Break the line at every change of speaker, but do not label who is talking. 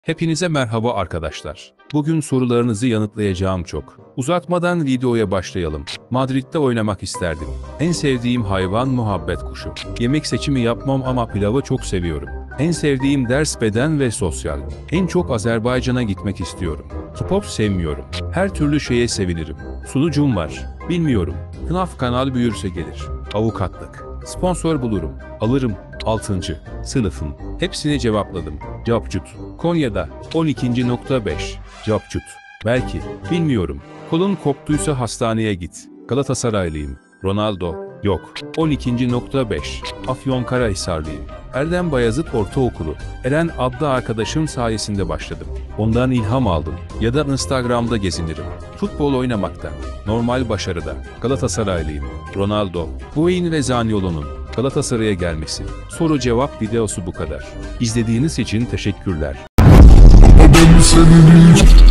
Hepinize merhaba arkadaşlar. Bugün sorularınızı yanıtlayacağım çok. Uzatmadan videoya başlayalım. Madrid'de oynamak isterdim. En sevdiğim hayvan muhabbet kuşu. Yemek seçimi yapmam ama pilavı çok seviyorum. En sevdiğim ders beden ve sosyal. En çok Azerbaycan'a gitmek istiyorum. Spor sevmiyorum. Her türlü şeye sevinirim. Sunucum var. Bilmiyorum. Knaf kanal büyürse gelir. Avukatlık. Sponsor bulurum. Alırım. 6. Sınıfım. Hepsini cevapladım. Capcut. Konya'da 12.5. Capcut. Belki. Bilmiyorum. Kolun koptuysa hastaneye git. Galatasaraylıyım. Ronaldo. Yok. 12.5. Afyonkarahisarlıyım. Erdem Bayazıt Ortaokulu. Eren adlı arkadaşım sayesinde başladım. Ondan ilham aldım. Ya da Instagram'da gezinirim. Futbol oynamakta. Normal başarıda. Galatasaraylıyım. Ronaldo. Higuain ve Zaniolo'nun Galatasaray'a gelmesi. Soru cevap videosu bu kadar. İzlediğiniz için teşekkürler.